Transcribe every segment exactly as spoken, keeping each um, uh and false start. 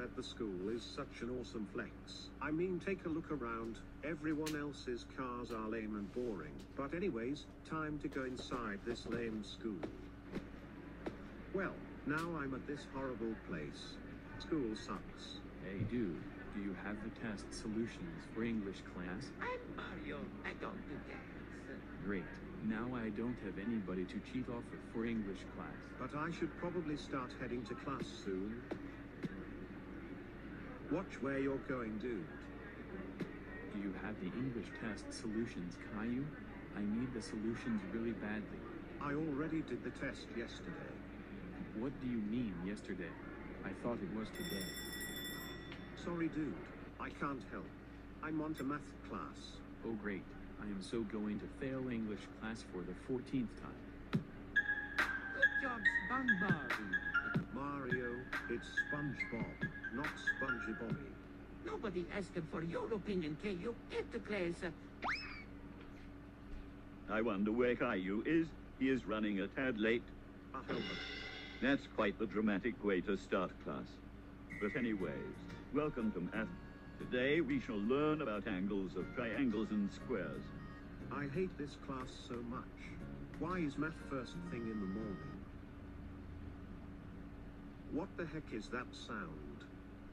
car at the school is such an awesome flex. I mean, take a look around, everyone else's cars are lame and boring. But anyways, time to go inside this lame school. Well, now I'm at this horrible place. School sucks. Hey dude, do you have the test solutions for English class? I'm Mario. I don't do that. Great. Now I don't have anybody to cheat off with for English class. But I should probably start heading to class soon. Watch where you're going, dude. Do you have the English test solutions, Caillou? I need the solutions really badly. I already did the test yesterday. What do you mean yesterday? I thought it was today. Sorry, dude. I can't help. I'm on to math class. Oh great. I am so going to fail English class for the fourteenth time. Good job, SpongeBob. Mario, it's SpongeBob, not Spongy Bobby. Nobody asked for your opinion, Caillou. Get to class. I wonder where Caillou is. He is running a tad late. I'll help him. That's quite the dramatic way to start class. But anyways, welcome to math. Today we shall learn about angles of triangles and squares. I hate this class so much. Why is math first thing in the morning? What the heck is that sound?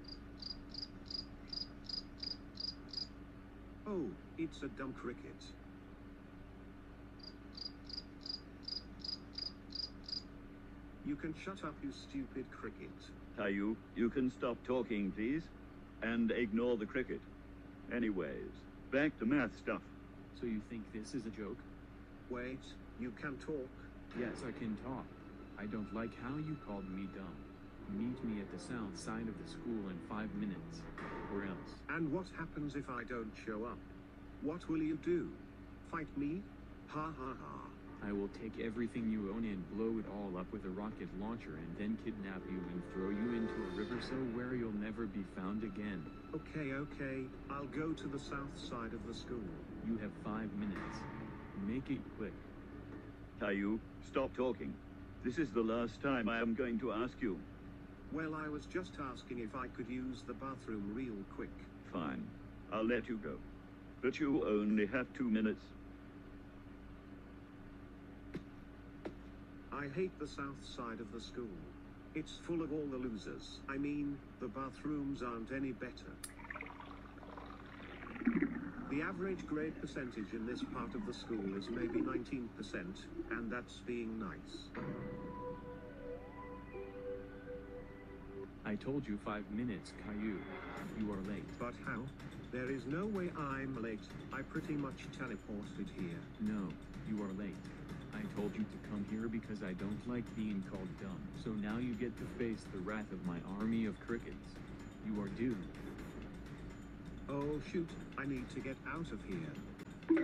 Oh, it's a dumb cricket. You can shut up, you stupid cricket. Caillou, you can stop talking, please? And ignore the cricket. Anyways, back to math stuff. So you think this is a joke? Wait, you can talk? Yes, I can talk. I don't like how you called me dumb. Meet me at the south side of the school in five minutes. Or else. And what happens if I don't show up? What will you do? Fight me? Ha ha ha. I will take everything you own and blow it all up with a rocket launcher and then kidnap you and throw you into a river so where you'll never be found again. Okay, okay, I'll go to the south side of the school. You have five minutes. Make it quick. Caillou, stop talking. This is the last time I am going to ask you. Well, I was just asking if I could use the bathroom real quick. Fine, I'll let you go. But you only have two minutes. I hate the south side of the school. It's full of all the losers. I mean, the bathrooms aren't any better. The average grade percentage in this part of the school is maybe nineteen percent, and that's being nice. I told you five minutes, Caillou. You are late. But how? There is no way I'm late. I pretty much teleported here. No, you are late. I told you to come here because I don't like being called dumb. So now you get to face the wrath of my army of crickets. You are doomed. Oh shoot, I need to get out of here.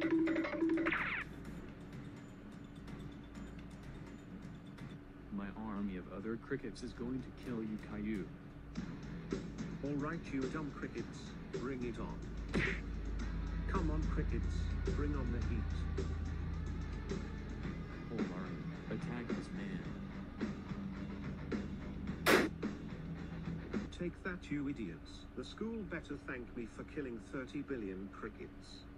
My army of other crickets is going to kill you, Caillou. Alright, you dumb crickets, bring it on. Come on, crickets, bring on the heat. Whole army, attack this man. Take that, you idiots. The school better thank me for killing thirty billion crickets.